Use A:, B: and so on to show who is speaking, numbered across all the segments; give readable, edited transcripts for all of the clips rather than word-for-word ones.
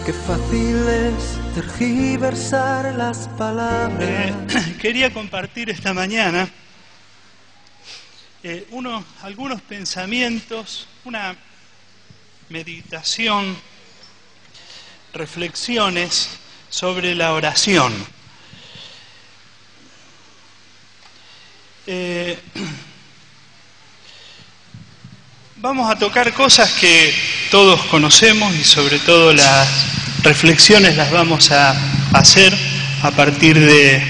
A: Qué fácil es tergiversar las palabras.
B: Quería compartir esta mañana algunos pensamientos, una meditación, reflexiones sobre la oración. Vamos a tocar cosas que todos conocemos y sobre todo las reflexiones las vamos a hacer a partir de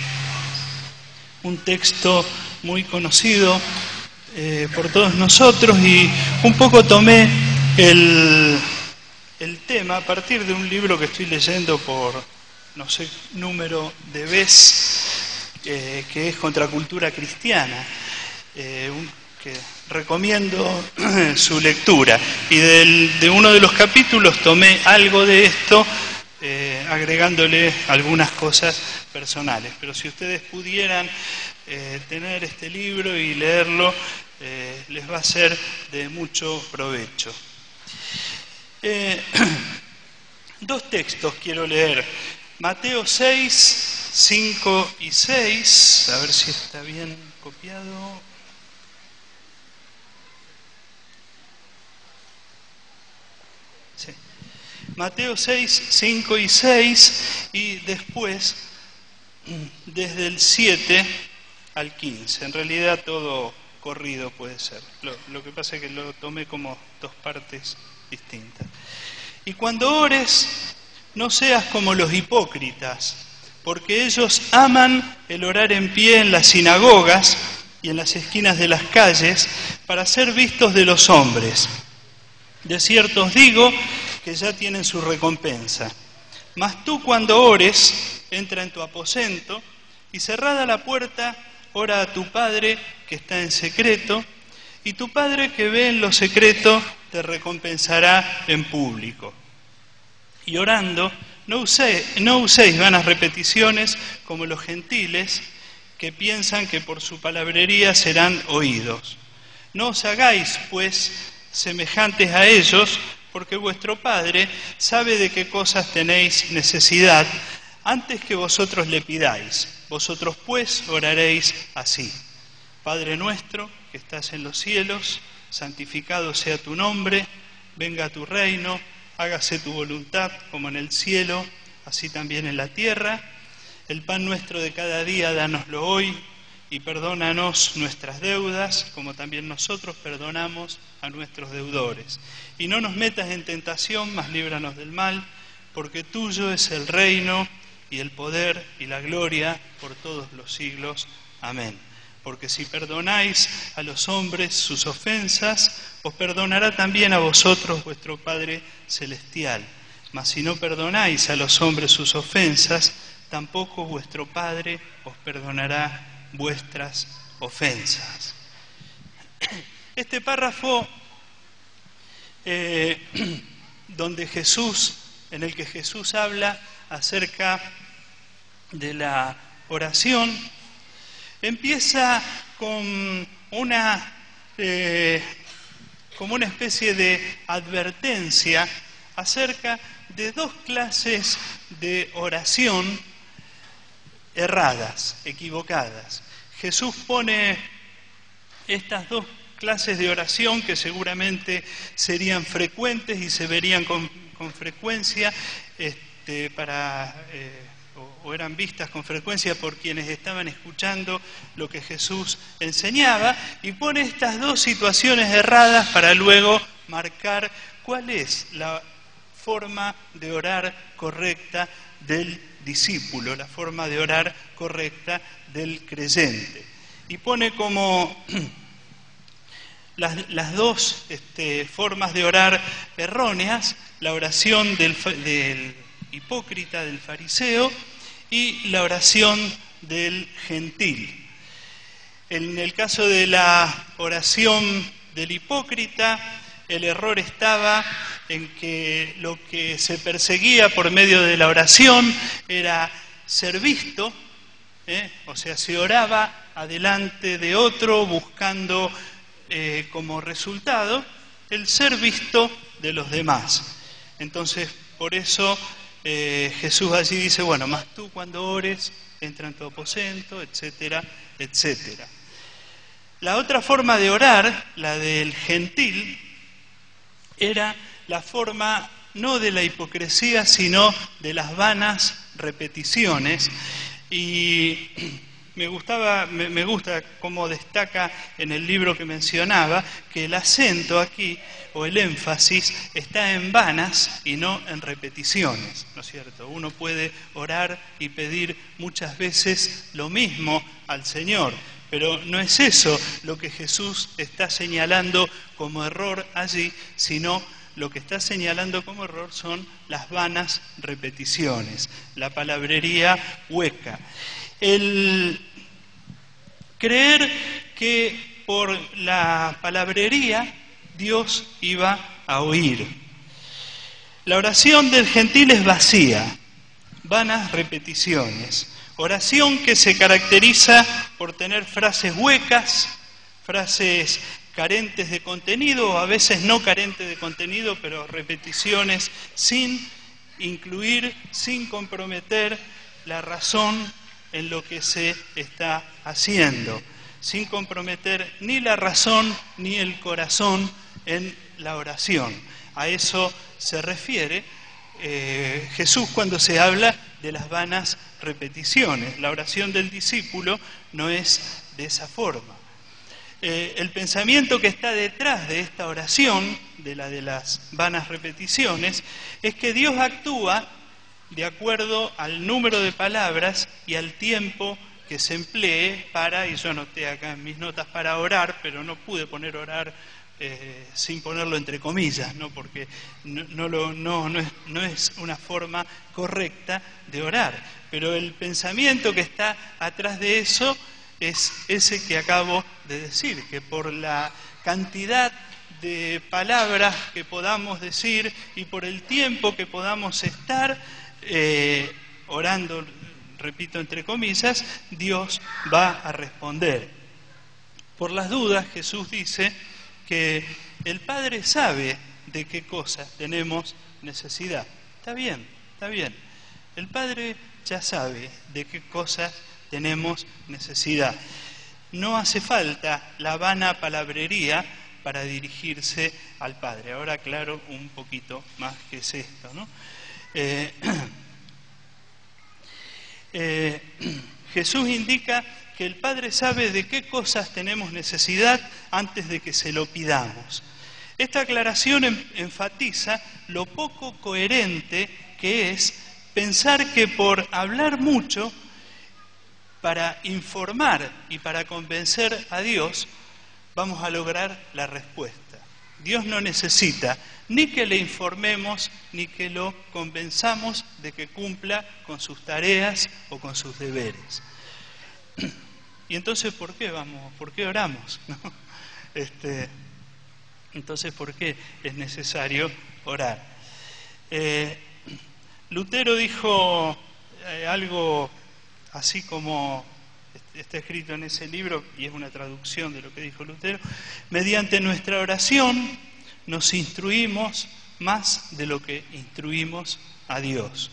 B: un texto muy conocido por todos nosotros, y un poco tomé el tema a partir de un libro que estoy leyendo por no sé número de vez, que es Contracultura Cristiana, que recomiendo su lectura, y de uno de los capítulos tomé algo de esto, agregándole algunas cosas personales. Pero si ustedes pudieran tener este libro y leerlo, les va a ser de mucho provecho. Dos textos quiero leer: Mateo 6, 5 y 6, a ver si está bien copiado. Sí. Mateo 6, 5 y 6, y después desde el 7 al 15. En realidad todo corrido puede ser. Lo que pasa es que lo tomé como dos partes distintas. Y cuando ores, no seas como los hipócritas, porque ellos aman el orar en pie en las sinagogas y en las esquinas de las calles para ser vistos de los hombres. De cierto os digo que ya tienen su recompensa. Mas tú, cuando ores, entra en tu aposento y, cerrada la puerta, ora a tu Padre que está en secreto, y tu Padre que ve en lo secreto te recompensará en público. Y orando, no uséis vanas repeticiones como los gentiles, que piensan que por su palabrería serán oídos. No os hagáis, pues, semejantes a ellos, porque vuestro Padre sabe de qué cosas tenéis necesidad antes que vosotros le pidáis. Vosotros pues oraréis así: Padre nuestro que estás en los cielos, santificado sea tu nombre, venga a tu reino, hágase tu voluntad como en el cielo, así también en la tierra. El pan nuestro de cada día dánoslo hoy, y perdónanos nuestras deudas, como también nosotros perdonamos a nuestros deudores. Y no nos metas en tentación, mas líbranos del mal, porque tuyo es el reino, y el poder, y la gloria, por todos los siglos. Amén. Porque si perdonáis a los hombres sus ofensas, os perdonará también a vosotros vuestro Padre Celestial. Mas si no perdonáis a los hombres sus ofensas, tampoco vuestro Padre os perdonará vuestras ofensas. Este párrafo en el que Jesús habla acerca de la oración, empieza con como una especie de advertencia acerca de dos clases de oración erradas, equivocadas. Jesús pone estas dos clases de oración que seguramente serían frecuentes y se verían con frecuencia o eran vistas con frecuencia por quienes estaban escuchando lo que Jesús enseñaba, y pone estas dos situaciones erradas para luego marcar cuál es la forma de orar correcta del discípulo, la forma de orar correcta del creyente. Y pone como las dos formas de orar erróneas: la oración del hipócrita, del fariseo, y la oración del gentil. En el caso de la oración del hipócrita, el error estaba en que lo que se perseguía por medio de la oración era ser visto, o sea, se oraba adelante de otro buscando como resultado el ser visto de los demás. Entonces, por eso Jesús allí dice, bueno, mas tú cuando ores, entra en tu aposento, etcétera, etcétera. La otra forma de orar, la del gentil, era la forma no de la hipocresía, sino de las vanas repeticiones. Y me gusta cómo destaca en el libro que mencionaba, que el acento aquí, o el énfasis, está en vanas y no en repeticiones, ¿no es cierto? Uno puede orar y pedir muchas veces lo mismo al Señor, pero no es eso lo que Jesús está señalando como error allí, sino lo que está señalando como error son las vanas repeticiones, la palabrería hueca. El creer que por la palabrería Dios iba a oír. La oración del gentil es vacía, vanas repeticiones. Oración que se caracteriza por tener frases huecas, frases carentes de contenido, o a veces no carentes de contenido, pero repeticiones sin incluir, sin comprometer la razón en lo que se está haciendo, sin comprometer ni la razón ni el corazón en la oración. A eso se refiere Jesús cuando se habla de las vanas repeticiones. La oración del discípulo no es de esa forma. El pensamiento que está detrás de esta oración, de la de las vanas repeticiones, es que Dios actúa de acuerdo al número de palabras y al tiempo que se emplee para, y yo anoté acá en mis notas para orar, pero no pude poner orar sin ponerlo entre comillas, ¿no? Porque no es una forma correcta de orar. Pero el pensamiento que está atrás de eso es ese que acabo de decir, que por la cantidad de palabras que podamos decir y por el tiempo que podamos estar orando, repito entre comillas, Dios va a responder. Por las dudas, Jesús dice que el Padre sabe de qué cosas tenemos necesidad. Está bien, está bien. El Padre ya sabe de qué cosas tenemos necesidad. No hace falta la vana palabrería para dirigirse al Padre. Ahora aclaro un poquito más qué es esto, ¿no? Jesús indica que el Padre sabe de qué cosas tenemos necesidad antes de que se lo pidamos. Esta aclaración enfatiza lo poco coherente que es pensar que por hablar mucho, para informar y para convencer a Dios, vamos a lograr la respuesta. Dios no necesita ni que le informemos, ni que lo convenzamos de que cumpla con sus tareas o con sus deberes. Y entonces, ¿por qué oramos? ¿No? Entonces, ¿por qué es necesario orar? Lutero dijo algo así como está escrito en ese libro, y es una traducción de lo que dijo Lutero: mediante nuestra oración nos instruimos más de lo que instruimos a Dios.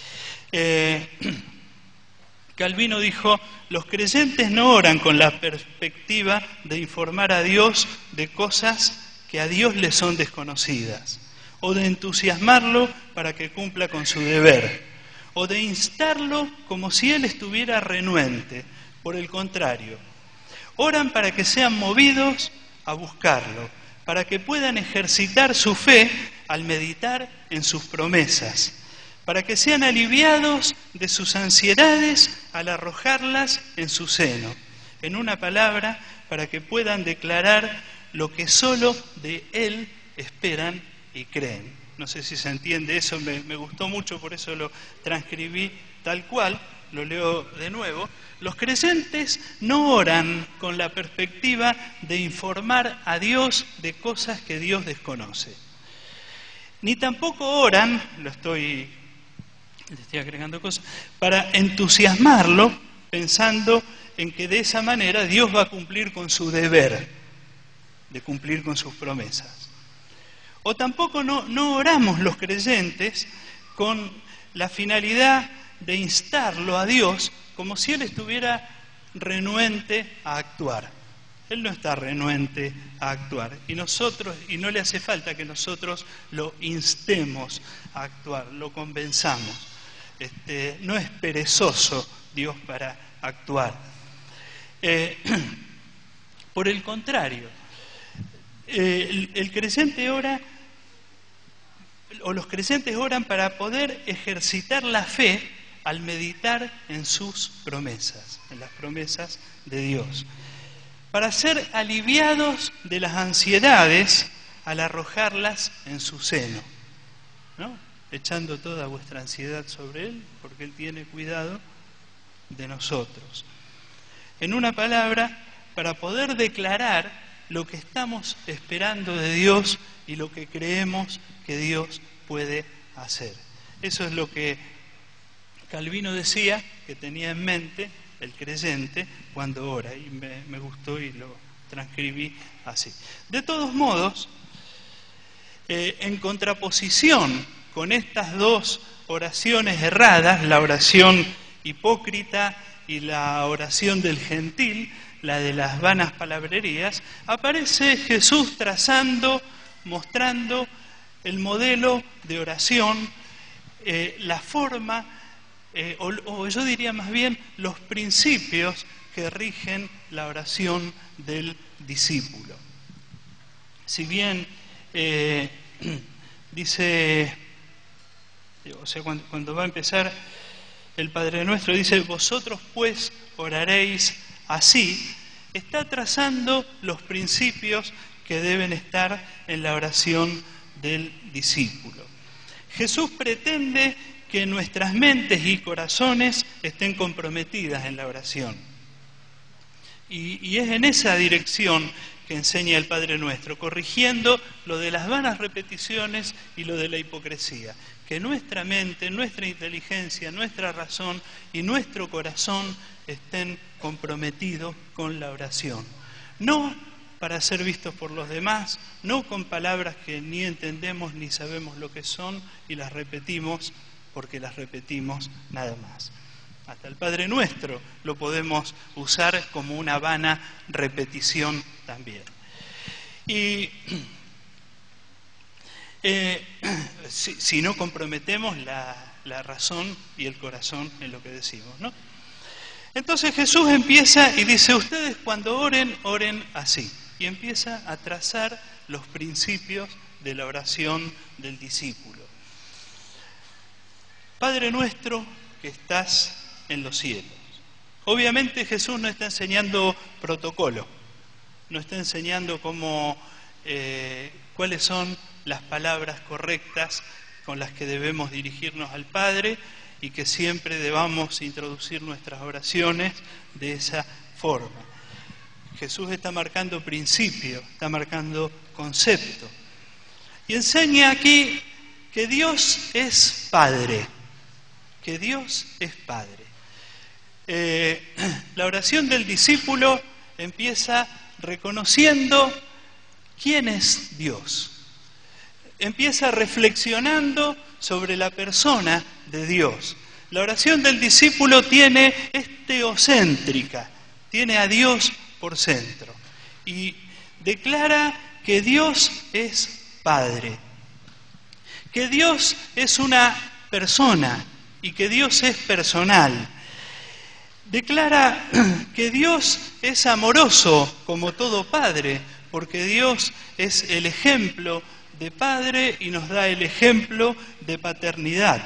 B: Calvino dijo: los creyentes no oran con la perspectiva de informar a Dios de cosas que a Dios le son desconocidas, o de entusiasmarlo para que cumpla con su deber, o de instarlo como si él estuviera renuente. Por el contrario, oran para que sean movidos a buscarlo, para que puedan ejercitar su fe al meditar en sus promesas, para que sean aliviados de sus ansiedades al arrojarlas en su seno. En una palabra, para que puedan declarar lo que solo de Él esperan y creen. No sé si se entiende eso, me gustó mucho, por eso lo transcribí tal cual, lo leo de nuevo. Los creyentes no oran con la perspectiva de informar a Dios de cosas que Dios desconoce. Ni tampoco oran, le estoy agregando cosas, para entusiasmarlo pensando en que de esa manera Dios va a cumplir con su deber de cumplir con sus promesas. O tampoco no oramos los creyentes con la finalidad de instarlo a Dios como si Él estuviera renuente a actuar. Él no está renuente a actuar y no le hace falta que nosotros lo instemos a actuar, lo convenzamos. No es perezoso Dios para actuar. Por el contrario, el creyente ora, o los creyentes oran para poder ejercitar la fe al meditar en sus promesas, en las promesas de Dios, para ser aliviados de las ansiedades al arrojarlas en su seno, ¿no? Echando toda vuestra ansiedad sobre Él, porque Él tiene cuidado de nosotros. En una palabra, para poder declarar lo que estamos esperando de Dios y lo que creemos que Dios puede hacer. Eso es lo que Calvino decía que tenía en mente el creyente cuando ora, y me gustó y lo transcribí así. De todos modos, en contraposición con estas dos oraciones erradas, la oración hipócrita y la oración del gentil, la de las vanas palabrerías, aparece Jesús mostrando el modelo de oración, la forma, o yo diría más bien los principios que rigen la oración del discípulo. Si bien dice, o sea, cuando va a empezar el Padre Nuestro, dice, vosotros pues oraréis así, está trazando los principios que deben estar en la oración del discípulo. Jesús pretende que nuestras mentes y corazones estén comprometidas en la oración. Y es en esa dirección que enseña el Padre Nuestro, corrigiendo lo de las vanas repeticiones y lo de la hipocresía. Que nuestra mente, nuestra inteligencia, nuestra razón y nuestro corazón estén comprometidos con la oración. No para ser vistos por los demás, no con palabras que ni entendemos ni sabemos lo que son y las repetimos porque las repetimos nada más. Hasta el Padre Nuestro lo podemos usar como una vana repetición también. Y si no comprometemos la razón y el corazón en lo que decimos, ¿no? Entonces Jesús empieza y dice, ustedes cuando oren, oren así. Y empieza a trazar los principios de la oración del discípulo. Padre nuestro que estás en los cielos. Obviamente Jesús no está enseñando protocolo, no está enseñando cuáles son las palabras correctas con las que debemos dirigirnos al Padre y que siempre debamos introducir nuestras oraciones de esa forma. Jesús está marcando principio, está marcando concepto. Y enseña aquí que Dios es Padre, que Dios es Padre. La oración del discípulo empieza reconociendo quién es Dios. Empieza reflexionando sobre la persona de Dios. La oración del discípulo es teocéntrica, tiene a Dios por centro y declara que Dios es Padre, que Dios es una persona y que Dios es personal. Declara que Dios es amoroso como todo padre, porque Dios es el ejemplo de padre y nos da el ejemplo de paternidad.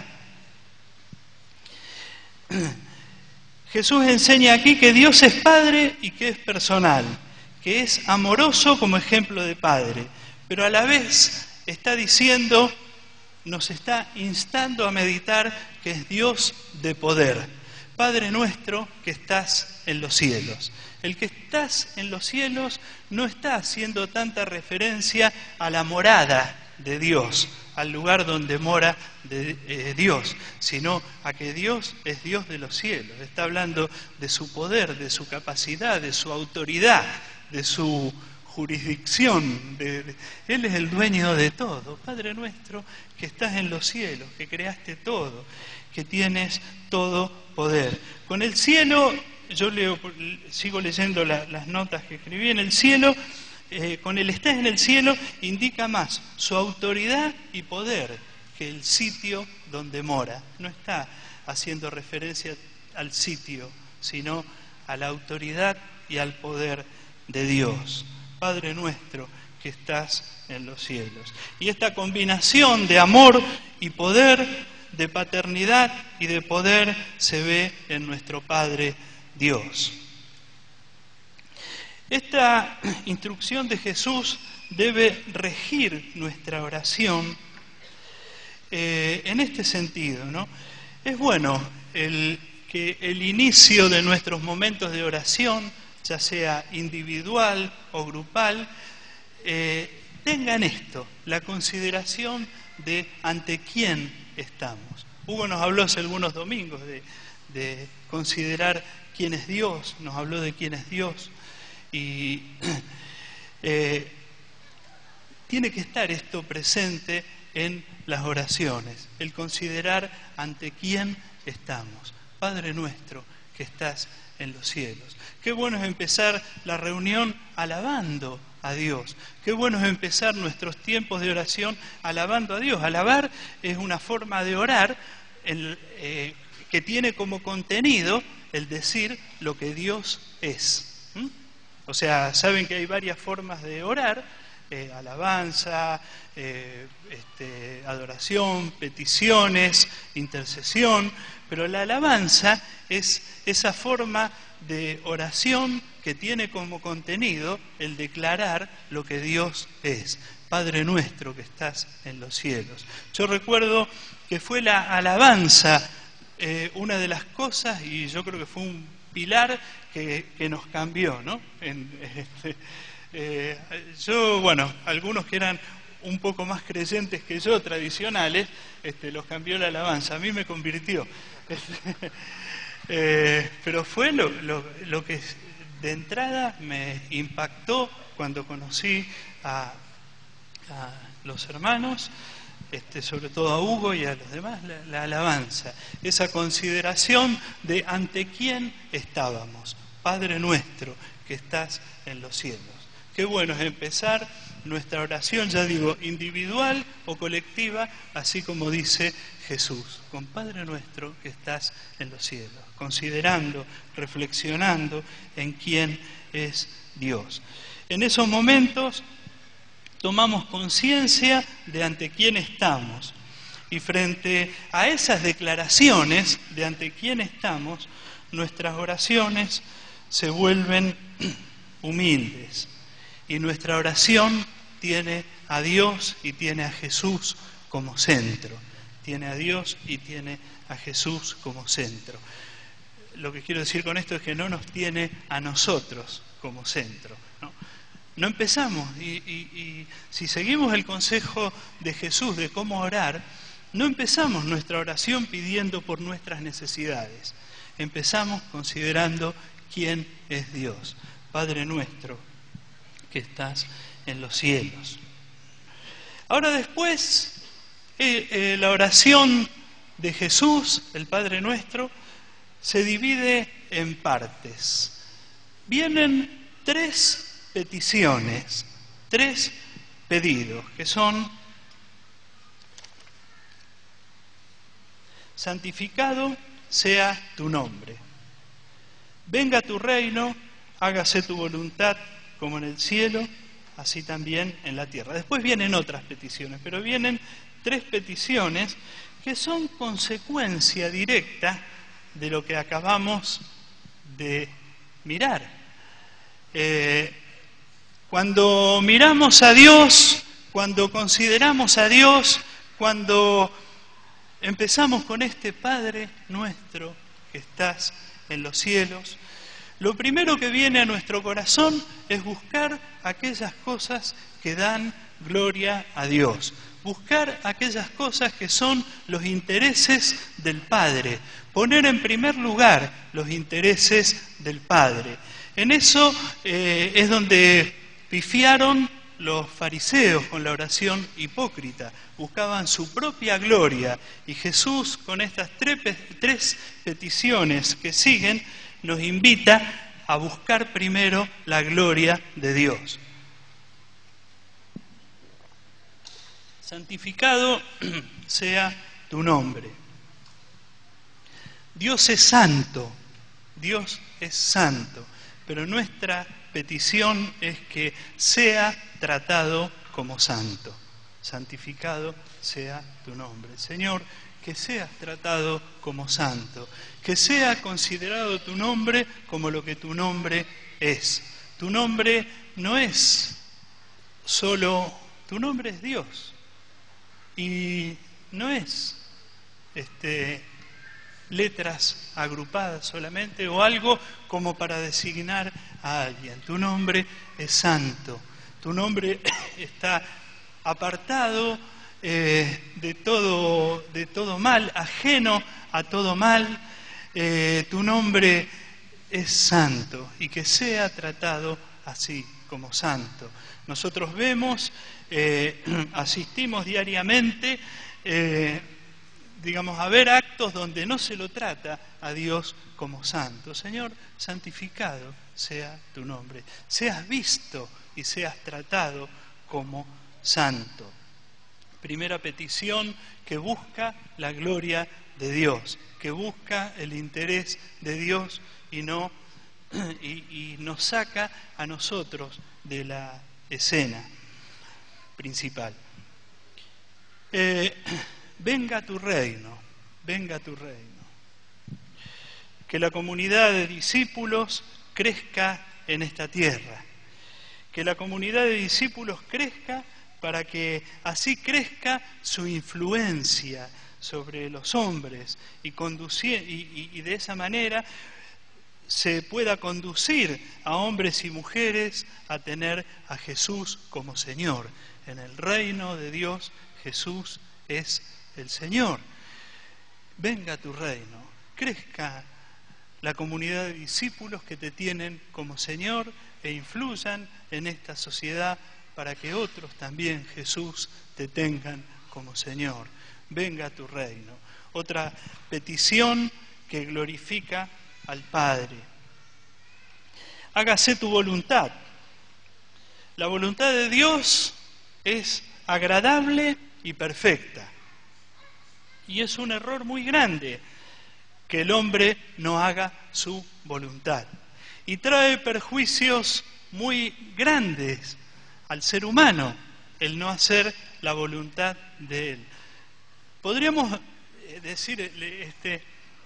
B: Jesús enseña aquí que Dios es Padre y que es personal, que es amoroso como ejemplo de Padre, pero a la vez está diciendo, nos está instando a meditar que es Dios de poder. Padre nuestro que estás en los cielos. El que estás en los cielos no está haciendo tanta referencia a la morada de Dios, al lugar donde mora Dios, sino a que Dios es Dios de los cielos. Está hablando de su poder, de su capacidad, de su autoridad, de su jurisdicción. Él es el dueño de todo. Padre nuestro que estás en los cielos, que creaste todo, que tienes todo poder. Con el cielo, yo sigo leyendo las notas que escribí, en el cielo, con el estás en el cielo indica más su autoridad y poder que el sitio donde mora. No está haciendo referencia al sitio, sino a la autoridad y al poder de Dios. Padre nuestro que estás en los cielos. Y esta combinación de amor y poder, de paternidad y de poder, se ve en nuestro Padre Dios. Esta instrucción de Jesús debe regir nuestra oración en este sentido, ¿no? Es bueno que el inicio de nuestros momentos de oración, ya sea individual o grupal, tengan esto, la consideración de ante quién estamos. Hugo nos habló hace algunos domingos de considerar quién es Dios, nos habló de quién es Dios, y tiene que estar esto presente en las oraciones, el considerar ante quién estamos. Padre nuestro que estás en los cielos. Qué bueno es empezar la reunión alabando a Dios. Qué bueno es empezar nuestros tiempos de oración alabando a Dios. Alabar es una forma de orar que tiene como contenido el decir lo que Dios es. O sea, saben que hay varias formas de orar, alabanza, adoración, peticiones, intercesión, pero la alabanza es esa forma de oración que tiene como contenido el declarar lo que Dios es. Padre nuestro que estás en los cielos. Yo recuerdo que fue la alabanza una de las cosas, y yo creo que fue un pilar que nos cambió, ¿no? Algunos que eran un poco más creyentes que yo, tradicionales, los cambió la alabanza. A mí me convirtió. Pero fue lo que de entrada me impactó cuando conocí a los hermanos, sobre todo a Hugo y a los demás, la alabanza, esa consideración de ante quién estábamos. Padre nuestro que estás en los cielos. Qué bueno es empezar nuestra oración, ya digo, individual o colectiva, así como dice Jesús, con Padre nuestro que estás en los cielos, considerando, reflexionando en quién es Dios. En esos momentos tomamos conciencia de ante quién estamos, y frente a esas declaraciones de ante quién estamos, nuestras oraciones se vuelven humildes, y nuestra oración tiene a Dios y tiene a Jesús como centro. Tiene a Dios y tiene a Jesús como centro. Lo que quiero decir con esto es que no nos tiene a nosotros como centro, ¿no? No empezamos, y si seguimos el consejo de Jesús de cómo orar, no empezamos nuestra oración pidiendo por nuestras necesidades. Empezamos considerando quién es Dios. Padre nuestro que estás en los cielos. Ahora después, la oración de Jesús, el Padre nuestro, se divide en partes. Vienen 3 peticiones, 3 pedidos, que son: santificado sea tu nombre, venga tu reino, hágase tu voluntad como en el cielo, así también en la tierra. Después vienen otras peticiones, pero vienen 3 peticiones que son consecuencia directa de lo que acabamos de mirar. Cuando miramos a Dios, cuando consideramos a Dios, cuando empezamos con este Padre nuestro que estás en los cielos, lo primero que viene a nuestro corazón es buscar aquellas cosas que dan gloria a Dios, buscar aquellas cosas que son los intereses del Padre, poner en primer lugar los intereses del Padre. En eso es donde pifiaron los fariseos con la oración hipócrita, buscaban su propia gloria, y Jesús, con estas tres peticiones que siguen, nos invita a buscar primero la gloria de Dios. Santificado sea tu nombre. Dios es santo, pero nuestra petición es que sea tratado como santo. Santificado sea tu nombre. Señor, que seas tratado como santo, que sea considerado tu nombre como lo que tu nombre es. Tu nombre no es solo, tu nombre es Dios, y no es letras agrupadas solamente o algo como para designar a alguien. Tu nombre es santo, tu nombre está apartado de todo mal, ajeno a todo mal. Tu nombre es santo, y que sea tratado así, como santo. Nosotros vemos, asistimos diariamente, a ver actos donde no se lo trata a Dios como santo. Señor, santificado sea tu nombre. Seas visto y seas tratado como santo. Primera petición, que busca la gloria de Dios, que busca el interés de Dios y nos saca a nosotros de la escena principal. Venga tu reino, venga tu reino. Que la comunidad de discípulos crezca en esta tierra. Que la comunidad de discípulos crezca para que así crezca su influencia sobre los hombres y de esa manera se pueda conducir a hombres y mujeres a tener a Jesús como Señor. En el reino de Dios, Jesús es el Señor. Venga tu reino, crezca la comunidad de discípulos que te tienen como Señor e influyan en esta sociedad para que otros también, Jesús, te tengan como Señor. Venga tu reino. Otra petición que glorifica al Padre. Hágase tu voluntad. La voluntad de Dios es agradable y perfecta. Y es un error muy grande que el hombre no haga su voluntad. Y trae perjuicios muy grandes al ser humano el no hacer la voluntad de Él. Podríamos decir, es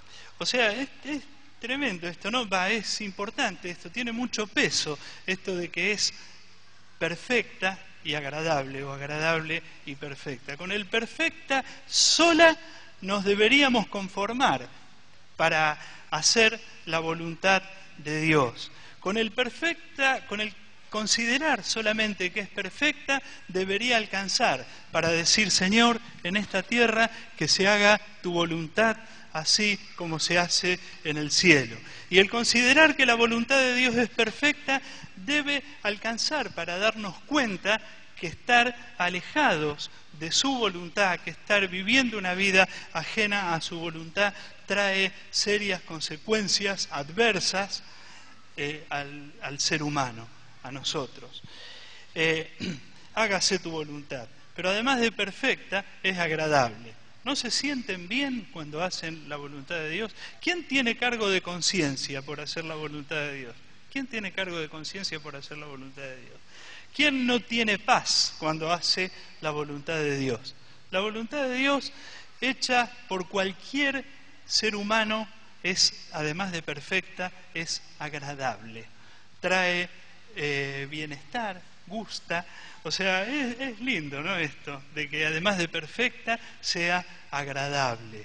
B: tremendo esto, ¿no? Es importante esto, tiene mucho peso, esto de que es perfecta y agradable, o agradable y perfecta. Con el perfecta sola nos deberíamos conformar para hacer la voluntad de Dios. Con el considerar solamente que es perfecta, debería alcanzar para decir: Señor, en esta tierra que se haga tu voluntad así como se hace en el cielo. Y el considerar que la voluntad de Dios es perfecta debe alcanzar para darnos cuenta que estar alejados de su voluntad, que estar viviendo una vida ajena a su voluntad, trae serias consecuencias adversas al ser humano, a nosotros. Hágase tu voluntad, pero además de perfecta, es agradable. ¿No se sienten bien cuando hacen la voluntad de Dios? ¿Quién tiene cargo de conciencia por hacer la voluntad de Dios? ¿Quién tiene cargo de conciencia por hacer la voluntad de Dios? ¿Quién no tiene paz cuando hace la voluntad de Dios? La voluntad de Dios, hecha por cualquier ser humano, es, además de perfecta, es agradable. Trae bienestar, gusta. O sea, es lindo, ¿no? Esto, de que además de perfecta, sea agradable.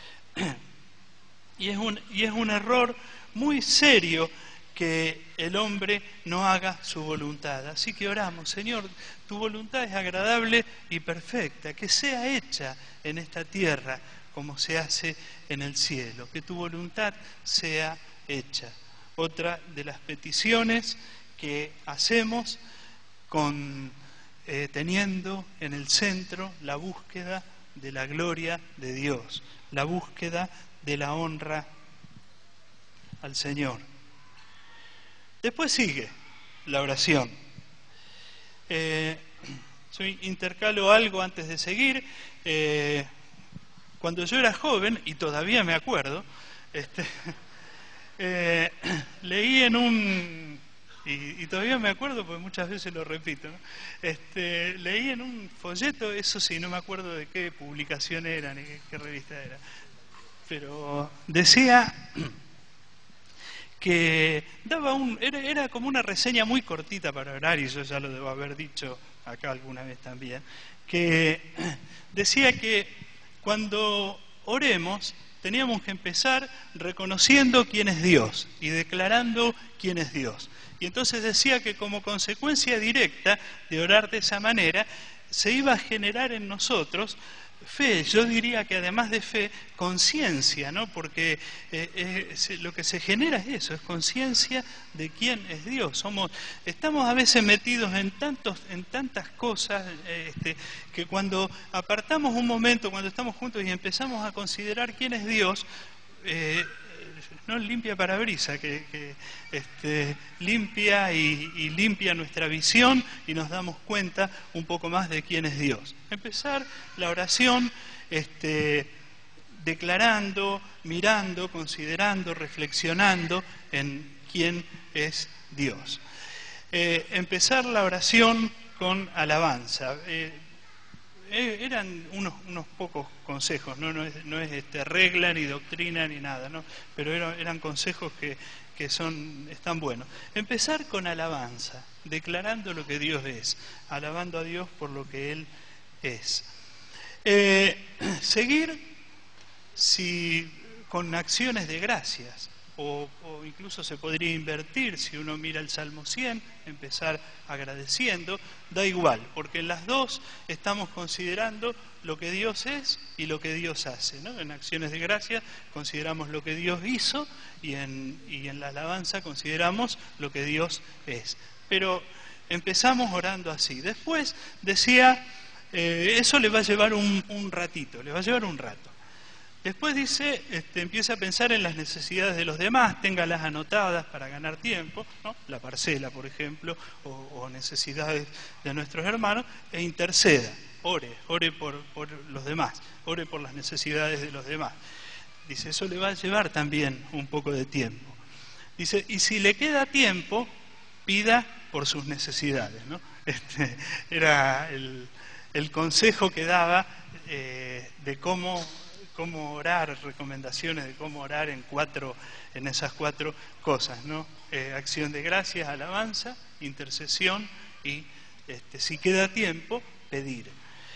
B: Y es un error muy serio que el hombre no haga su voluntad. Así que oramos: Señor, tu voluntad es agradable y perfecta, que sea hecha en esta tierra como se hace en el cielo, que tu voluntad sea hecha. Otra de las peticiones que hacemos teniendo en el centro la búsqueda de la gloria de Dios, la búsqueda de la honra al Señor. Después sigue la oración. Yo intercalo algo antes de seguir. Cuando yo era joven, y todavía me acuerdo, leí en un... Y todavía me acuerdo porque muchas veces lo repito, ¿no? Leí en un folleto, eso sí, no me acuerdo de qué publicación era ni qué revista era, pero decía que daba era como una reseña muy cortita para orar, y yo ya lo debo haber dicho acá alguna vez también, que decía que cuando oremos teníamos que empezar reconociendo quién es Dios y declarando quién es Dios. Y entonces decía que como consecuencia directa de orar de esa manera, se iba a generar en nosotros fe, yo diría que además de fe, conciencia, ¿no? Porque lo que se genera es eso, es conciencia de quién es Dios. Estamos a veces metidos en tantas cosas que cuando apartamos un momento, cuando estamos juntos y empezamos a considerar quién es Dios, no limpia parabrisas, que limpia y limpia nuestra visión y nos damos cuenta un poco más de quién es Dios. Empezar la oración declarando, mirando, considerando, reflexionando en quién es Dios. Empezar la oración con alabanza. Eran unos pocos consejos, no es regla ni doctrina ni nada, ¿no? Pero eran consejos que están buenos. Empezar con alabanza, declarando lo que Dios es, alabando a Dios por lo que Él es. Seguir con acciones de gracias, o incluso se podría invertir, si uno mira el Salmo 100, empezar agradeciendo, da igual, porque en las dos estamos considerando lo que Dios es y lo que Dios hace, ¿no? En acciones de gracias consideramos lo que Dios hizo y en la alabanza consideramos lo que Dios es. Pero empezamos orando así. Después decía, eso le va a llevar un ratito, le va a llevar un rato. Después dice, empieza a pensar en las necesidades de los demás, téngalas anotadas para ganar tiempo, ¿no? La parcela, por ejemplo, o necesidades de nuestros hermanos, e interceda, ore por los demás, ore por las necesidades de los demás. Dice, eso le va a llevar también un poco de tiempo. Dice, y si le queda tiempo, pida por sus necesidades, ¿no? Era el consejo que daba de cómo orar, recomendaciones de cómo orar en esas cuatro cosas, ¿no? Acción de gracias, alabanza, intercesión y, si queda tiempo, pedir.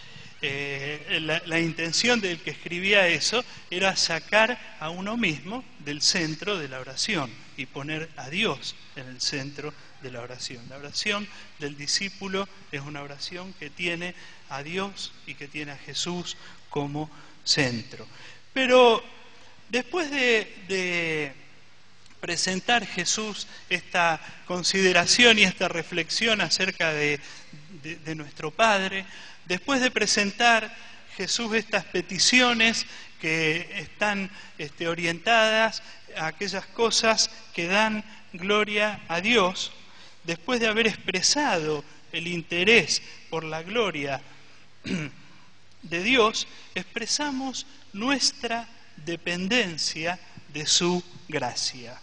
B: La intención del que escribía eso era sacar a uno mismo del centro de la oración y poner a Dios en el centro de la oración. La oración del discípulo es una oración que tiene a Dios y que tiene a Jesús como centro. Pero después de presentar Jesús esta consideración y esta reflexión acerca de nuestro Padre, después de presentar Jesús estas peticiones que están orientadas a aquellas cosas que dan gloria a Dios, después de haber expresado el interés por la gloria de Dios, expresamos nuestra dependencia de su gracia.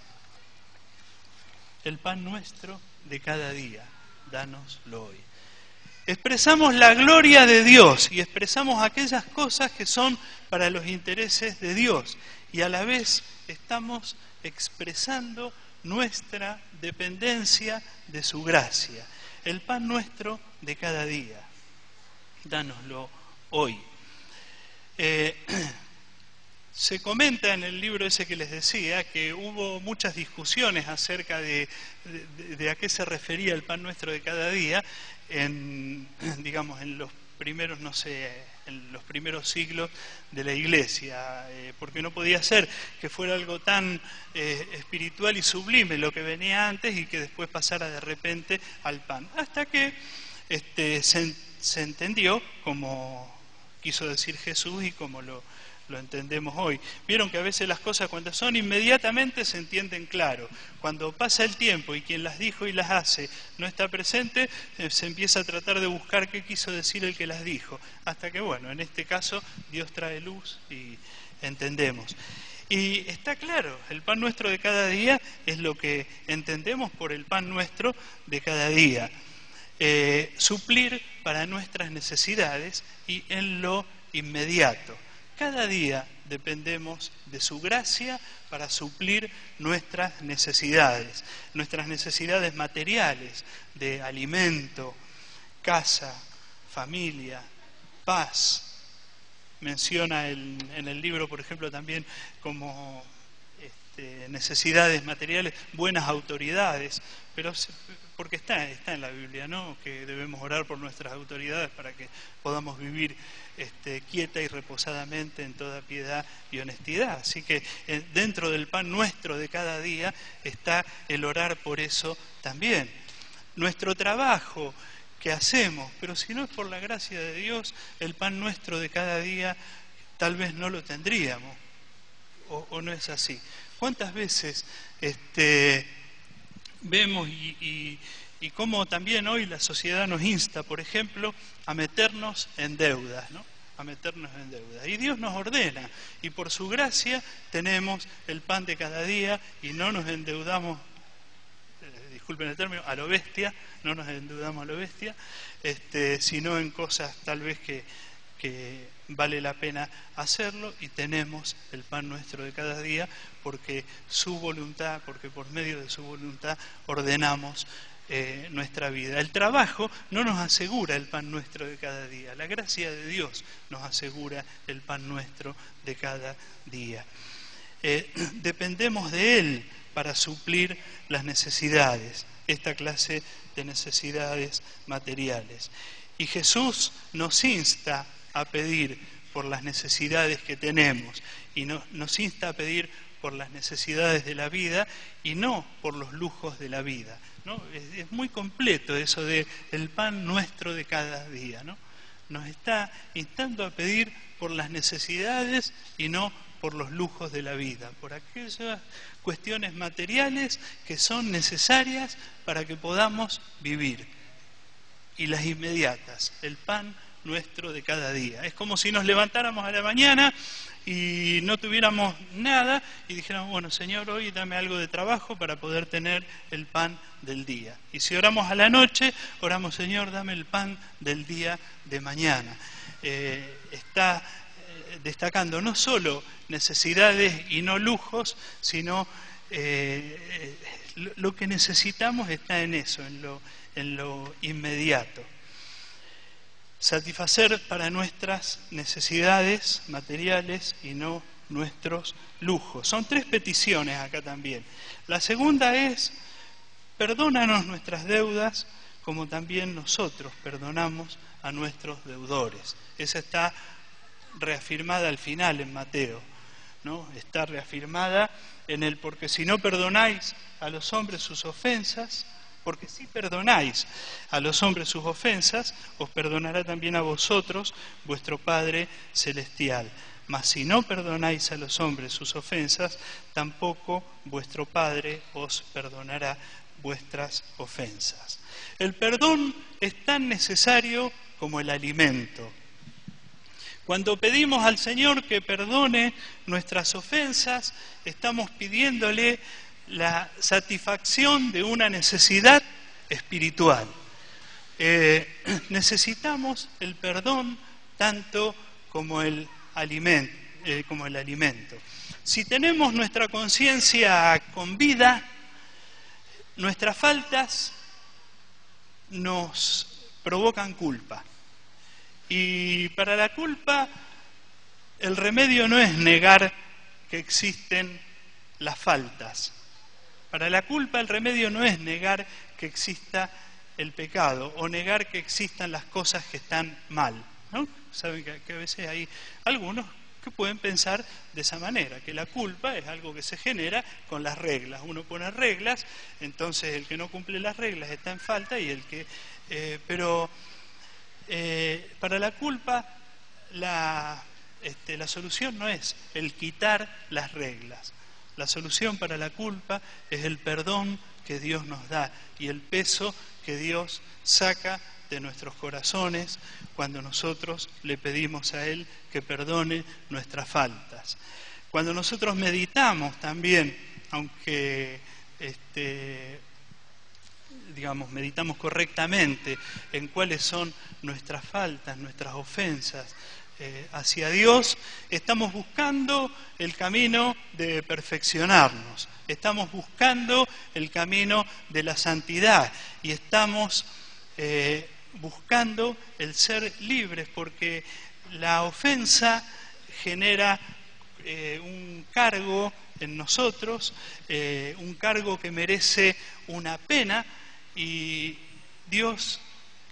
B: El pan nuestro de cada día, dánoslo hoy. Expresamos la gloria de Dios y expresamos aquellas cosas que son para los intereses de Dios, y a la vez estamos expresando nuestra dependencia de su gracia. El pan nuestro de cada día, dánoslo hoy. Se comenta en el libro ese que les decía que hubo muchas discusiones acerca de a qué se refería el pan nuestro de cada día, en los primeros, en los primeros siglos de la Iglesia, porque no podía ser que fuera algo tan espiritual y sublime lo que venía antes y que después pasara de repente al pan. Hasta que se entendió como quiso decir Jesús y como lo entendemos hoy. Vieron que a veces las cosas cuando son inmediatamente se entienden claro. Cuando pasa el tiempo y quien las dijo y las hace no está presente, se empieza a tratar de buscar qué quiso decir el que las dijo. Hasta que, bueno, en este caso Dios trae luz y entendemos. Y está claro, el pan nuestro de cada día es lo que entendemos por el pan nuestro de cada día. Suplir para nuestras necesidades y en lo inmediato. Cada día dependemos de su gracia para suplir nuestras necesidades materiales, de alimento, casa, familia, paz. Menciona en el libro, por ejemplo, también como necesidades materiales, buenas autoridades, pero porque está en la Biblia, ¿no? Que debemos orar por nuestras autoridades para que podamos vivir quieta y reposadamente en toda piedad y honestidad. Así que dentro del pan nuestro de cada día está el orar por eso también. Nuestro trabajo que hacemos, pero si no es por la gracia de Dios, el pan nuestro de cada día tal vez no lo tendríamos, o no es así. ¿Cuántas veces vemos y cómo también hoy la sociedad nos insta, por ejemplo, a meternos en deudas, ¿no? A meternos en deudas. Y Dios nos ordena, y por su gracia tenemos el pan de cada día y no nos endeudamos, disculpen el término, a lo bestia, no nos endeudamos a lo bestia, sino en cosas tal vez que vale la pena hacerlo, y tenemos el pan nuestro de cada día porque su voluntad, porque por medio de su voluntad ordenamos nuestra vida. El trabajo no nos asegura el pan nuestro de cada día, la gracia de Dios nos asegura el pan nuestro de cada día. Dependemos de Él para suplir las necesidades, esta clase de necesidades materiales. Y Jesús nos insta a pedir por las necesidades que tenemos y nos insta a pedir por las necesidades de la vida y no por los lujos de la vida, ¿no? Es muy completo eso de el pan nuestro de cada día, ¿no? Nos está instando a pedir por las necesidades y no por los lujos de la vida, por aquellas cuestiones materiales que son necesarias para que podamos vivir, y las inmediatas, el pan nuestro de cada día. Es como si nos levantáramos a la mañana y no tuviéramos nada y dijéramos, bueno, Señor, hoy dame algo de trabajo para poder tener el pan del día. Y si oramos a la noche, oramos, Señor, dame el pan del día de mañana. Está destacando no solo necesidades y no lujos, sino lo que necesitamos está en eso, en lo inmediato. Satisfacer para nuestras necesidades materiales y no nuestros lujos. Son 3 peticiones acá también. La segunda es, perdónanos nuestras deudas como también nosotros perdonamos a nuestros deudores. Esa está reafirmada al final en Mateo, ¿no? Está reafirmada en el porque si no perdonáis a los hombres sus ofensas, porque si perdonáis a los hombres sus ofensas, os perdonará también a vosotros vuestro Padre Celestial. Mas si no perdonáis a los hombres sus ofensas, tampoco vuestro Padre os perdonará vuestras ofensas. El perdón es tan necesario como el alimento. Cuando pedimos al Señor que perdone nuestras ofensas, estamos pidiéndole la satisfacción de una necesidad espiritual. Necesitamos el perdón tanto como el alimento. Si tenemos nuestra conciencia con vida, nuestras faltas nos provocan culpa. Y para la culpa, el remedio no es negar que existen las faltas. Para la culpa el remedio no es negar que exista el pecado o negar que existan las cosas que están mal. ¿no? Saben que a veces hay algunos que pueden pensar de esa manera, que la culpa es algo que se genera con las reglas. Uno pone reglas, entonces el que no cumple las reglas está en falta y el que... para la culpa la solución no es el quitar las reglas. La solución para la culpa es el perdón que Dios nos da y el peso que Dios saca de nuestros corazones cuando nosotros le pedimos a Él que perdone nuestras faltas. Cuando nosotros meditamos también, aunque meditamos correctamente en cuáles son nuestras faltas, nuestras ofensas hacia Dios, estamos buscando el camino de perfeccionarnos, estamos buscando el camino de la santidad y estamos buscando el ser libres, porque la ofensa genera un cargo en nosotros, un cargo que merece una pena, y Dios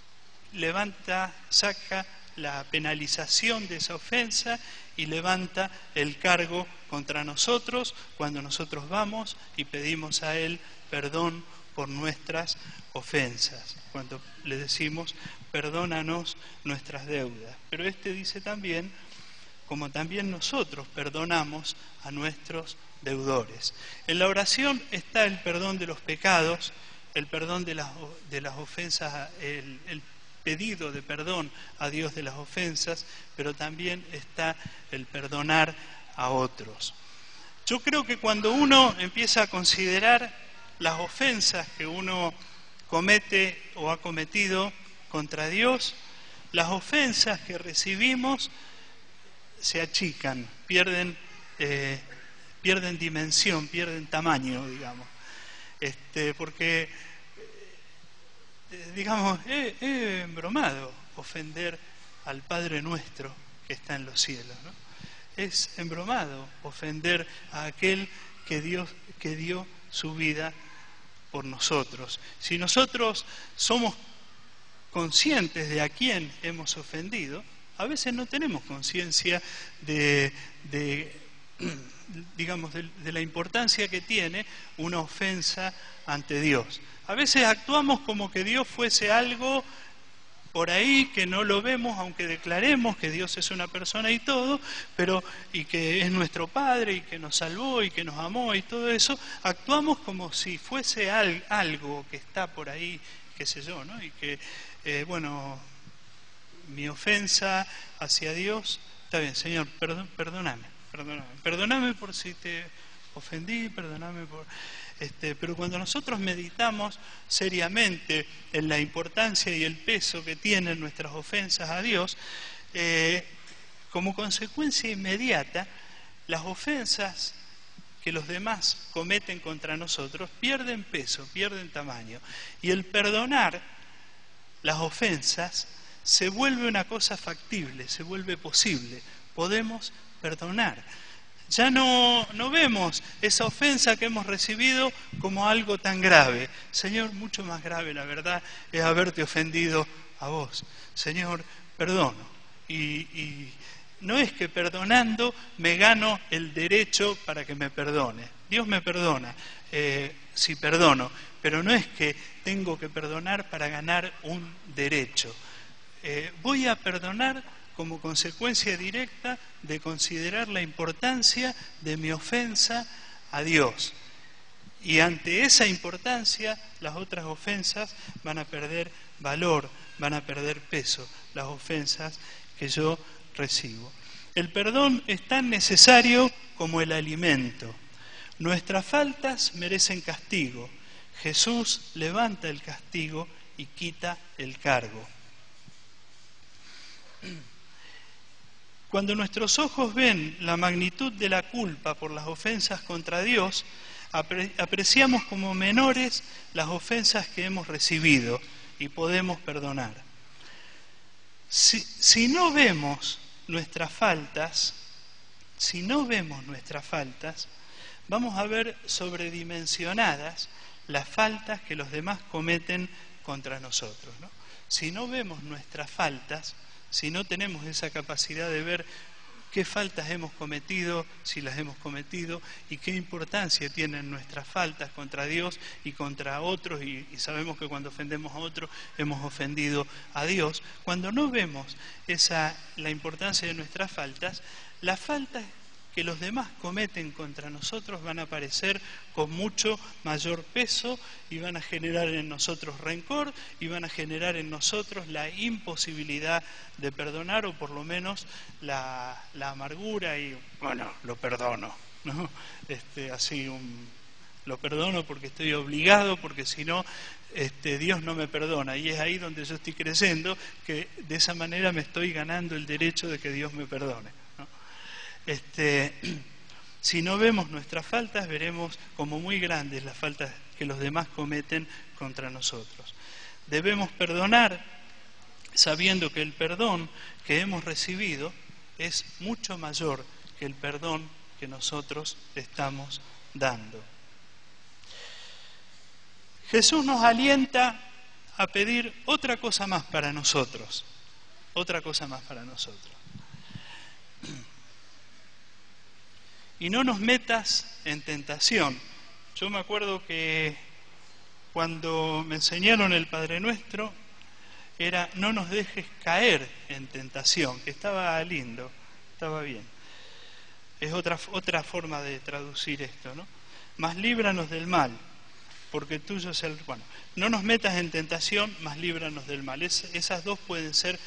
B: saca la penalización de esa ofensa y levanta el cargo contra nosotros cuando nosotros vamos y pedimos a Él perdón por nuestras ofensas, cuando le decimos perdónanos nuestras deudas. Pero dice también, como también nosotros perdonamos a nuestros deudores. En la oración está el perdón de los pecados, el perdón de las ofensas, el pedido de perdón a Dios de las ofensas, pero también está el perdonar a otros. Yo creo que cuando uno empieza a considerar las ofensas que uno comete o ha cometido contra Dios, las ofensas que recibimos se achican, pierden dimensión, pierden tamaño, digamos. Porque, he embromado ofender al Padre nuestro que está en los cielos, ¿no? Es embromado ofender a aquel que dio su vida por nosotros. Si nosotros somos conscientes de a quién hemos ofendido, a veces no tenemos conciencia de la importancia que tiene una ofensa ante Dios. A veces actuamos como que Dios fuese algo por ahí que no lo vemos, aunque declaremos que Dios es una persona y todo, y que es nuestro Padre y que nos salvó y que nos amó y todo eso, actuamos como si fuese algo que está por ahí, qué sé yo, ¿no? Y que, mi ofensa hacia Dios, está bien, Señor, perdóname por si te ofendí, perdóname por... pero cuando nosotros meditamos seriamente en la importancia y el peso que tienen nuestras ofensas a Dios, como consecuencia inmediata, las ofensas que los demás cometen contra nosotros pierden peso, pierden tamaño. Y el perdonar las ofensas se vuelve una cosa factible, se vuelve posible. Podemos perdonar. Ya no vemos esa ofensa que hemos recibido como algo tan grave. Señor, mucho más grave, la verdad, es haberte ofendido a vos. Señor, perdono. Y no es que perdonando me gano el derecho para que me perdone. Dios me perdona si perdono, pero no es que tengo que perdonar para ganar un derecho. Voy a perdonar como consecuencia directa de considerar la importancia de mi ofensa a Dios. Y ante esa importancia, las otras ofensas van a perder valor, van a perder peso, las ofensas que yo recibo. El perdón es tan necesario como el alimento. Nuestras faltas merecen castigo. Jesús levanta el castigo y quita el cargo. Cuando nuestros ojos ven la magnitud de la culpa por las ofensas contra Dios, apreciamos como menores las ofensas que hemos recibido y podemos perdonar. Si no vemos nuestras faltas, vamos a ver sobredimensionadas las faltas que los demás cometen contra nosotros, ¿no? Si no vemos nuestras faltas, si no tenemos esa capacidad de ver qué faltas hemos cometido, si las hemos cometido, y qué importancia tienen nuestras faltas contra Dios y contra otros, y sabemos que cuando ofendemos a otros hemos ofendido a Dios. Cuando no vemos la importancia de nuestras faltas, las faltas que los demás cometen contra nosotros van a aparecer con mucho mayor peso y van a generar en nosotros rencor y van a generar en nosotros la imposibilidad de perdonar, o por lo menos la amargura y, bueno, lo perdono, ¿no? Lo perdono porque estoy obligado, porque si no, Dios no me perdona. Y es ahí donde yo estoy creyendo que de esa manera me estoy ganando el derecho de que Dios me perdone, ¿no? Si no vemos nuestras faltas, veremos como muy grandes las faltas que los demás cometen contra nosotros. Debemos perdonar sabiendo que el perdón que hemos recibido es mucho mayor que el perdón que nosotros estamos dando. Jesús nos alienta a pedir otra cosa más para nosotros, otra cosa más para nosotros. Y no nos metas en tentación. Yo me acuerdo que cuando me enseñaron el Padre Nuestro, era no nos dejes caer en tentación, que estaba lindo, estaba bien. Es otra forma de traducir esto, ¿no? Mas líbranos del mal, porque tuyo es el... Bueno, no nos metas en tentación, mas líbranos del mal. Esas dos pueden ser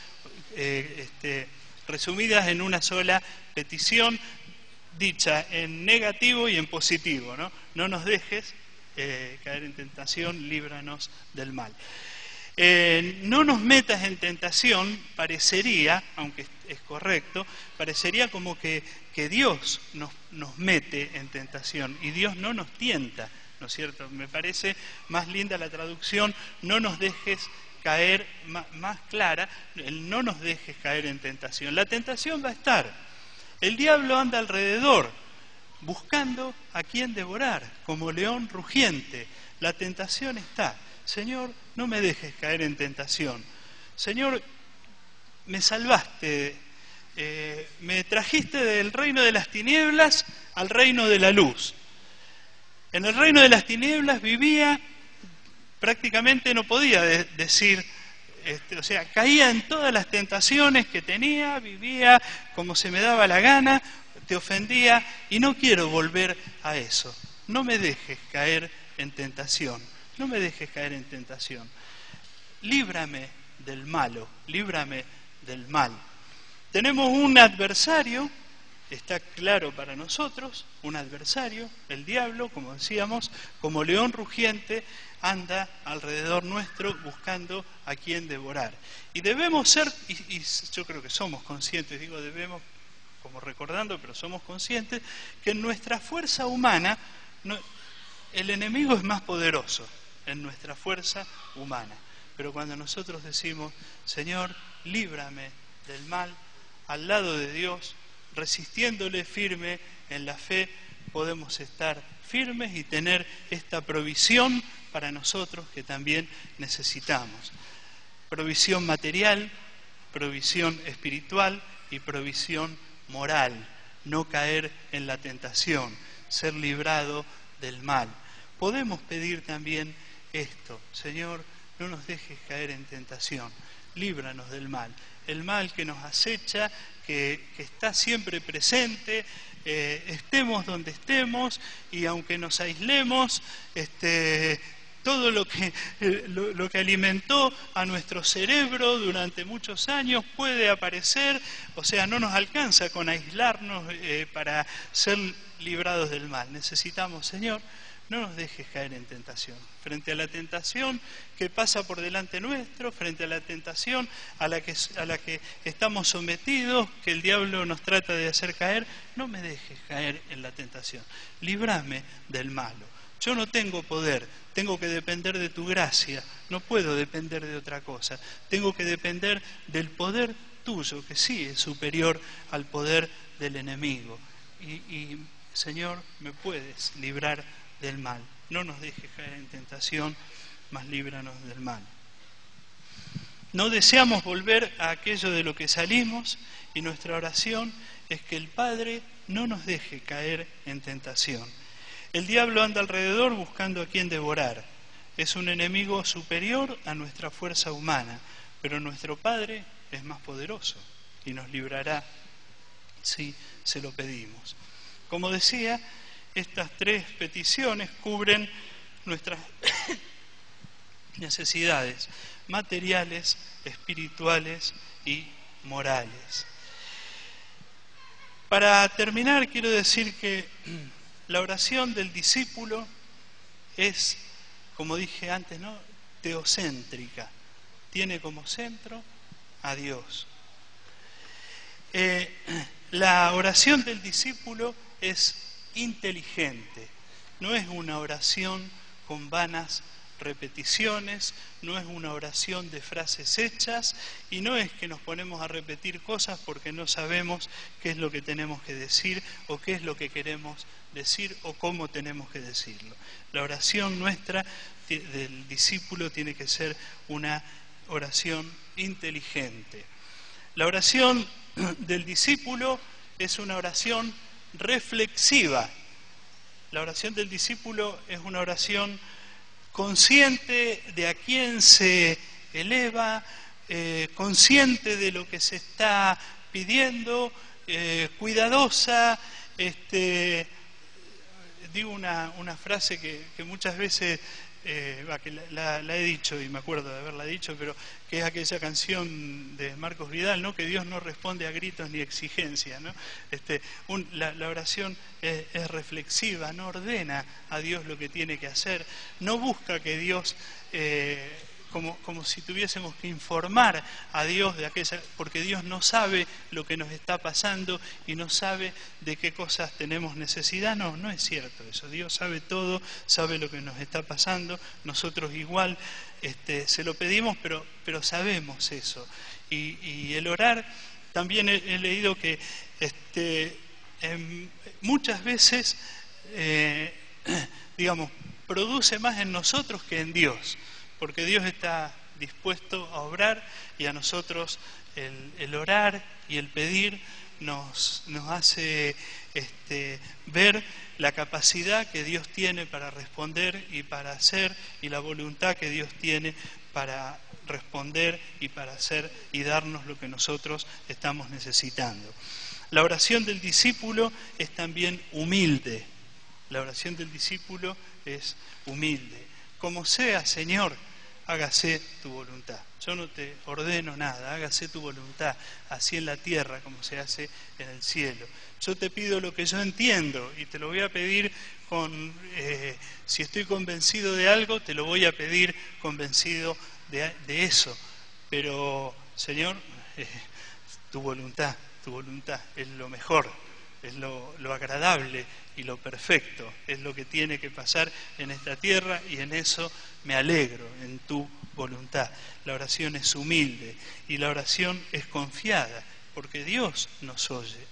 B: resumidas en una sola petición, dicha en negativo y en positivo, ¿no? No nos dejes caer en tentación, líbranos del mal. No nos metas en tentación, parecería, aunque es correcto, parecería como que Dios nos mete en tentación y Dios no nos tienta, ¿no es cierto? Me parece más linda la traducción, no nos dejes caer, más clara, el no nos dejes caer en tentación. La tentación va a estar. El diablo anda alrededor, buscando a quien devorar, como león rugiente. La tentación está. Señor, no me dejes caer en tentación. Señor, me salvaste, me trajiste del reino de las tinieblas al reino de la luz. En el reino de las tinieblas vivía, prácticamente no podía decir... caía en todas las tentaciones que tenía, vivía como se me daba la gana, te ofendía y no quiero volver a eso. No me dejes caer en tentación, no me dejes caer en tentación. Líbrame del malo, líbrame del mal. Tenemos un adversario, está claro para nosotros, un adversario, el diablo, como decíamos, como león rugiente, anda alrededor nuestro buscando a quien devorar. Y debemos ser, y yo creo que somos conscientes, digo debemos como recordando, pero somos conscientes que en nuestra fuerza humana el enemigo es más poderoso, en nuestra fuerza humana. Pero cuando nosotros decimos, Señor, líbrame del mal, al lado de Dios, resistiéndole firme en la fe, podemos estar firmes y tener esta provisión para nosotros que también necesitamos. Provisión material, provisión espiritual y provisión moral. No caer en la tentación, ser librado del mal. Podemos pedir también esto: Señor, no nos dejes caer en tentación, líbranos del mal. El mal que nos acecha, que está siempre presente, estemos donde estemos y aunque nos aislemos, todo lo que alimentó a nuestro cerebro durante muchos años puede aparecer, o sea, no nos alcanza con aislarnos para ser librados del mal. Necesitamos, Señor, no nos dejes caer en tentación. Frente a la tentación que pasa por delante nuestro, frente a la tentación a la que estamos sometidos, que el diablo nos trata de hacer caer, no me dejes caer en la tentación. Líbrame del malo. Yo no tengo poder, tengo que depender de tu gracia, no puedo depender de otra cosa. Tengo que depender del poder tuyo, que sí es superior al poder del enemigo. Y Señor, me puedes librar del mal. No nos dejes caer en tentación, mas líbranos del mal. No deseamos volver a aquello de lo que salimos y nuestra oración es que el Padre no nos deje caer en tentación. El diablo anda alrededor buscando a quien devorar. Es un enemigo superior a nuestra fuerza humana, pero nuestro Padre es más poderoso y nos librará si se lo pedimos. Como decía, estas tres peticiones cubren nuestras necesidades materiales, espirituales y morales. Para terminar, quiero decir que la oración del discípulo es, como dije antes, ¿no?, teocéntrica. Tiene como centro a Dios. La oración del discípulo es inteligente. No es una oración con vanas repeticiones, no es una oración de frases hechas y no es que nos ponemos a repetir cosas porque no sabemos qué es lo que tenemos que decir o qué es lo que queremos decir o cómo tenemos que decirlo. La oración nuestra del discípulo tiene que ser una oración inteligente. La oración del discípulo es una oración reflexiva. La oración del discípulo es una oración consciente de a quién se eleva, consciente de lo que se está pidiendo, cuidadosa. Digo una frase que muchas veces, que la he dicho y me acuerdo de haberla dicho, pero que es aquella canción de Marcos Vidal, ¿no?, que Dios no responde a gritos ni exigencias, ¿no? La oración es reflexiva, no ordena a Dios lo que tiene que hacer, no busca que Dios, como si tuviésemos que informar a Dios de aquella, porque Dios no sabe lo que nos está pasando y no sabe de qué cosas tenemos necesidad. No es cierto eso. Dios sabe todo, sabe lo que nos está pasando. Nosotros igual se lo pedimos, pero sabemos eso. Y el orar, también he leído que muchas veces, produce más en nosotros que en Dios, porque Dios está dispuesto a obrar y a nosotros el orar y el pedir nos hace ver la capacidad que Dios tiene para responder y para hacer, y la voluntad que Dios tiene para responder y para hacer y darnos lo que nosotros estamos necesitando. La oración del discípulo es también humilde. La oración del discípulo es humilde. Como sea, Señor, hágase tu voluntad. Yo no te ordeno nada, hágase tu voluntad, así en la tierra como se hace en el cielo. Yo te pido lo que yo entiendo y te lo voy a pedir si estoy convencido de algo, te lo voy a pedir convencido de eso. Pero, Señor, tu voluntad es lo mejor, es lo agradable y lo perfecto, es lo que tiene que pasar en esta tierra y en eso me alegro, en tu voluntad. La oración es humilde y la oración es confiada, porque Dios nos oye,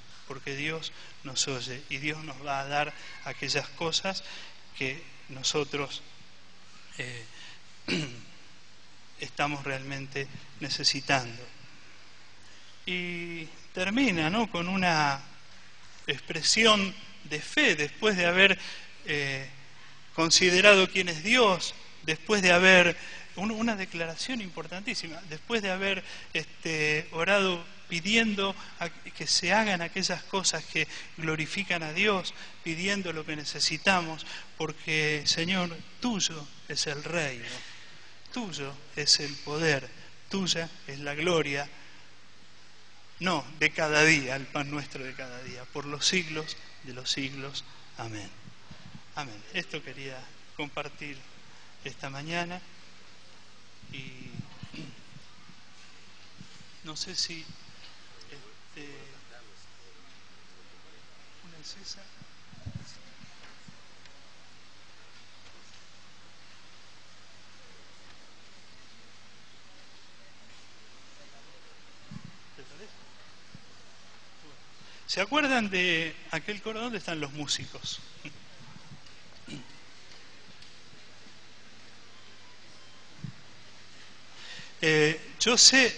B: y Dios nos va a dar aquellas cosas que nosotros estamos realmente necesitando. Y termina, ¿no?, con una expresión de fe después de haber considerado quién es Dios, después de haber, una declaración importantísima, después de haber orado pidiendo que se hagan aquellas cosas que glorifican a Dios, pidiendo lo que necesitamos, porque, Señor, tuyo es el reino, tuyo es el poder, tuya es la gloria, no de cada día, el pan nuestro de cada día, por los siglos de los siglos. Amén. Amén. Esto quería compartir esta mañana y no sé si una es esa. ¿Se acuerdan de aquel coro? ¿Dónde están los músicos? Yo sé,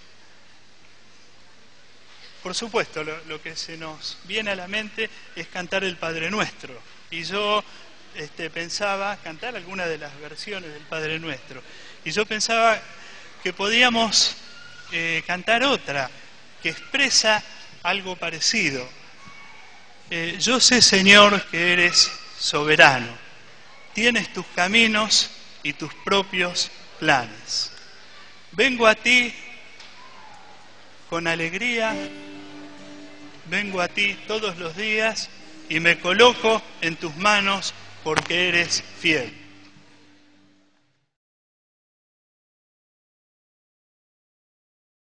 B: por supuesto, lo que se nos viene a la mente es cantar el Padre Nuestro. Y yo pensaba cantar alguna de las versiones del Padre Nuestro. Y yo pensaba que podíamos cantar otra que expresa algo parecido. Yo sé, Señor, que eres soberano. Tienes tus caminos y tus propios planes. Vengo a ti con alegría, vengo a ti todos los días y me coloco en tus manos porque eres fiel.